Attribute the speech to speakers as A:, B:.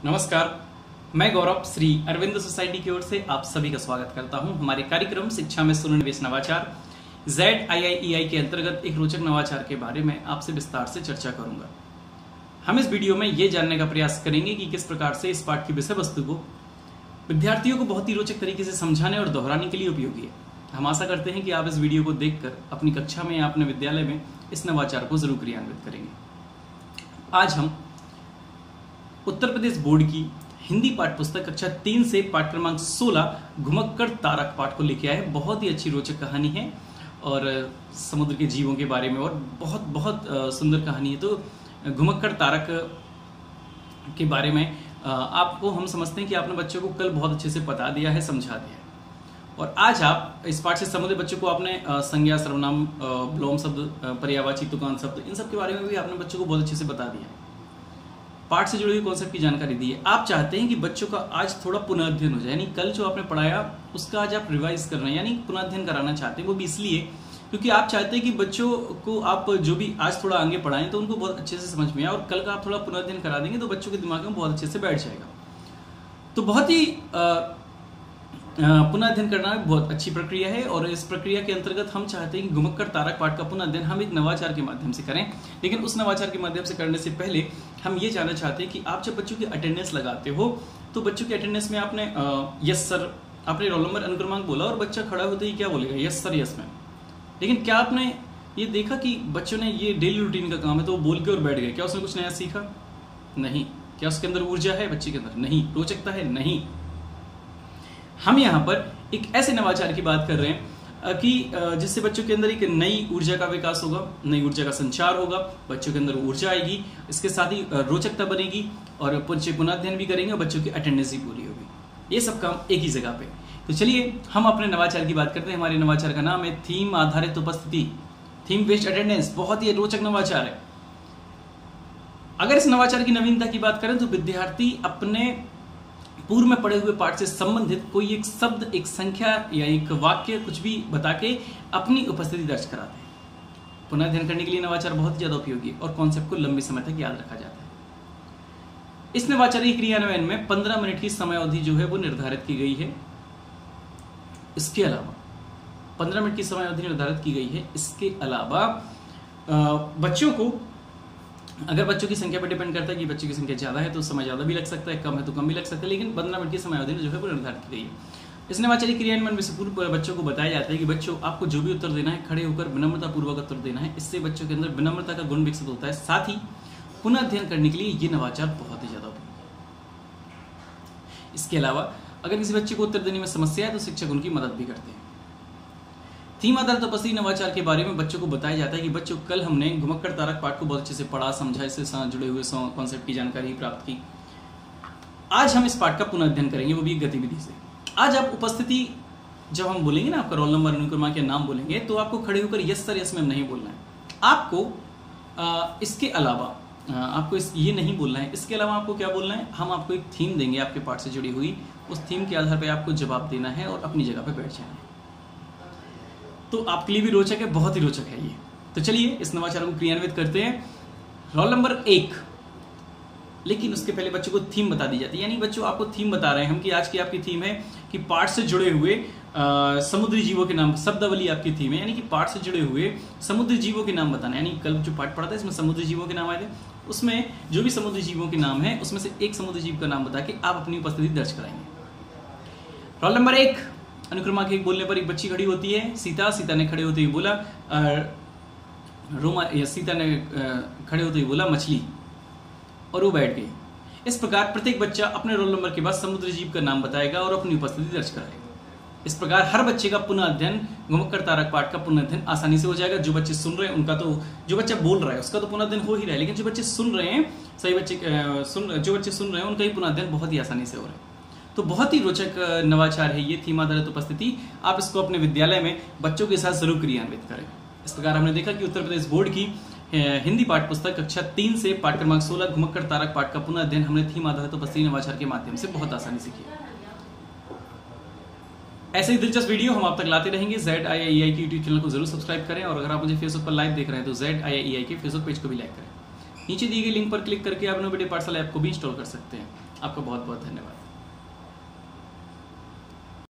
A: नमस्कार, मैं गौरव श्री अरविंद सोसाइटी की ओर से आप सभी का स्वागत करता हूं। हमारे कार्यक्रम शिक्षा में सुनिवेश नवाचार ZIIEI के अंतर्गत एक रोचक नवाचार के बारे में आपसे विस्तार से चर्चा करूंगा। हम इस वीडियो में ये जानने का प्रयास करेंगे कि किस प्रकार से इस पाठ की विषय वस्तु को विद्यार्थियों को बहुत ही रोचक तरीके से समझाने और दोहराने के लिए उपयोगी है। हम आशा करते हैं कि आप इस वीडियो को देखकर अपनी कक्षा में या अपने विद्यालय में इस नवाचार को जरूर क्रियान्वित करेंगे। आज हम उत्तर प्रदेश बोर्ड की हिंदी पाठ्य पुस्तक कक्षा 3 से पाठ क्रमांक 16 घुमक्कड़ तारक पाठ को लेके आए। बहुत ही अच्छी रोचक कहानी है और समुद्र के जीवों के बारे में और बहुत सुंदर कहानी है। तो घुमक्कड़ तारक के बारे में आपको हम समझते हैं कि आपने बच्चों को कल बहुत अच्छे से बता दिया है, समझा दिया है, और आज आप इस पाठ से संबंधित बच्चों को आपने संज्ञा, सर्वनाम, विलोम शब्द, पर्यायवाची, तुकांत शब्द, इन सब के बारे में भी आपने बच्चों को बहुत अच्छे से बता दिया है। पाठ से जुड़ी हुई कॉन्सेप्ट की जानकारी दी है। आप चाहते हैं कि बच्चों का आज थोड़ा पुनः अध्ययन हो जाए, यानी कल जो आपने पढ़ाया उसका आज आप रिवाइज कर रहे हैं, यानी पुनः अध्ययन कराना चाहते हैं। वो भी इसलिए क्योंकि आप चाहते हैं कि बच्चों को आप जो भी आज थोड़ा आगे पढ़ाएं तो उनको बहुत अच्छे से समझ में आए, और कल का आप थोड़ा पुनः अध्ययन करा देंगे तो बच्चों के दिमाग में बहुत अच्छे से बैठ जाएगा। तो बहुत ही पुनः अध्ययन करना बहुत अच्छी प्रक्रिया है, और इस प्रक्रिया के अंतर्गत हम चाहते हैं कि घुमक्कड़ तारक पाठ का पुनः अध्ययन हम एक नवाचार के माध्यम से करें। लेकिन उस नवाचार के माध्यम से करने से पहले हम ये जानना चाहते हैं कि आप जब बच्चों की अटेंडेंस लगाते हो तो बच्चों की अटेंडेंस में आपने यस सर, आपने रोल नंबर, अनुक्रमांक बोला और बच्चा खड़ा होते ही क्या बोलेगा? Yes sir, yes ma'am. लेकिन क्या आपने ये देखा कि बच्चों ने ये डेली रूटीन का काम है तो वो बोल के और बैठ गए? क्या उसने कुछ नया सीखा? नहीं। क्या उसके अंदर ऊर्जा है बच्चे के अंदर? नहीं। रोचकता है? नहीं। हम यहाँ पर एक ऐसे नवाचार की बात कर रहे हैं कि जिससे बच्चों के अंदर एक नई ऊर्जा का विकास होगा, नई ऊर्जा का संचार होगा, बच्चों के अंदर ऊर्जा आएगी, इसके साथ ही रोचकता बनेगी और बच्चे पुनः अध्ययन भी करेंगे और बच्चों की अटेंडेंस भी पूरी होगी। ये सब काम एक ही जगह पे। तो चलिए हम अपने नवाचार की बात करते हैं। हमारे नवाचार का नाम है थीम आधारित उपस्थिति, थीम बेस्ड अटेंडेंस। बहुत ही रोचक नवाचार है। अगर इस नवाचार की नवीनता की बात करें तो विद्यार्थी अपने पूर्व में पढ़े हुए पाठ से संबंधित कोई एक शब्द, एक संख्या या एक वाक्य कुछ भी बता के अपनी उपस्थिति दर्ज कराते हैं। पुनः अध्ययन करने के लिए नवाचार बहुत ज्यादा उपयोगी है और कॉन्सेप्ट को लंबे समय तक याद रखा जाता है। इस नवाचार के क्रियान्वयन में 15 मिनट की समय अवधि जो है वो निर्धारित की गई है। इसके अलावा 15 मिनट की समय अवधि निर्धारित की गई है। इसके अलावा बच्चों को, अगर बच्चों की संख्या पर डिपेंड करता है कि बच्चों की संख्या ज्यादा है तो समय ज्यादा भी लग सकता है, कम है तो कम भी लग सकता है, लेकिन 15 मिनट की समय अवधि जो है वो निर्धारित की गई है। इस नवाचारी क्रियान्वयन में से पूर्व बच्चों को बताया जाता है कि बच्चों आपको जो भी उत्तर देना है खड़े होकर विनम्रता पूर्वक उत्तर देना है। इससे बच्चों के अंदर विनम्रता का गुण विकसित होता है। साथ ही पुनः अध्ययन करने के लिए ये नवाचार बहुत ही ज्यादा उपयोगी है। इसके अलावा अगर किसी बच्चे को उत्तर देने में समस्या है तो शिक्षक उनकी मदद भी करते हैं। थीम आधारित उपस्थिति नवाचार के बारे में बच्चों को बताया जाता है कि बच्चों, कल हमने घुमक्कड़ तारक पाठ को बहुत अच्छे से पढ़ा, समझा, इससे साथ जुड़े हुए कॉन्सेप्ट की जानकारी प्राप्त की। आज हम इस पाठ का पुनः अध्ययन करेंगे, वो भी एक गतिविधि से। आज आप उपस्थिति जब हम बोलेंगे ना, आपका रोल नंबर, अनुक्रमांक या नाम बोलेंगे तो आपको खड़े होकर यस सर, यस मैम नहीं बोलना है। आपको इसके अलावा आपको ये नहीं बोलना है। इसके अलावा आपको क्या बोलना है? हम आपको एक थीम देंगे आपके पाठ से जुड़ी हुई, उस थीम के आधार पर आपको जवाब देना है और अपनी जगह पर बैठ जाना है। तो आपके लिए भी रोचक है, बहुत ही रोचक है ये। तो चलिए इस नवाचार को क्रियान्वित करते हैं। Roll number 1। लेकिन उसके पहले बच्चों को थीम बता दी जाती है, यानी बच्चों आपको थीम बता रहे हैं हम कि आज की आपकी थीम है कि पाठ से जुड़े हुए समुद्री जीवों के नाम, शब्दावली आपकी थीम है, यानी कि पाठ से जुड़े हुए समुद्री जीवों के नाम बताना। यानी कल जो पाठ पढ़ा था इसमें समुद्री जीवों के नाम आए थे, उसमें जो भी समुद्री जीवों के नाम है उसमें से एक समुद्री जीव का नाम बता के आप अपनी उपस्थिति दर्ज कराएंगे। Role number 1। अनुक्रमांक 1 बोलने पर एक बच्ची खड़ी होती है, सीता। सीता ने खड़े होते ही बोला रोमा, या सीता ने खड़े होते ही बोला मछली, और वो बैठ गई। इस प्रकार प्रत्येक बच्चा अपने रोल नंबर के बाद समुद्री जीव का नाम बताएगा और अपनी उपस्थिति दर्ज कराएगा। इस प्रकार हर बच्चे का पुनः अध्ययन, घुमक्कड़ तारक पाठ का पुनः अध्ययन आसानी से हो जाएगा। जो बच्चे सुन रहे हैं उनका तो, जो बच्चा बोल रहा है उसका तो पुनः अध्ययन हो ही रहा है, लेकिन जो बच्चे सुन रहे हैं, सही बच्चे जो बच्चे सुन रहे हैं उनका ही पुनः अध्ययन बहुत ही आसानी से हो रहा है। तो बहुत ही रोचक नवाचार है ये थीम आधारित उपस्थिति। आप इसको अपने विद्यालय में बच्चों के साथ जरूर क्रियान्वित करें। इस प्रकार हमने देखा कि उत्तर प्रदेश बोर्ड की हिंदी पाठ्य पुस्तक कक्षा 3 से पाठ क्रमांक 16 घुमक्कड़ तारक पाठ का पुनः अध्ययन हमने थीम आधारित उपस्थिति नवाचार के माध्यम से बहुत आसानी से किया। ऐसे ही दिलचस्प वीडियो हम आप तक लाते रहेंगे। ZIIEI की यूट्यूब चैनल को जरूर सब्सक्राइब करें, और अगर आप मुझे फेसबुक पर लाइव देख रहे हैं तो ZIIEI के फेसबुक पेज को भी लाइक करें। नीचे दी गई लिंक पर क्लिक करके आप नोबेडे पाठशाला ऐप को भी इंस्टॉल कर सकते हैं। आपका बहुत बहुत धन्यवाद।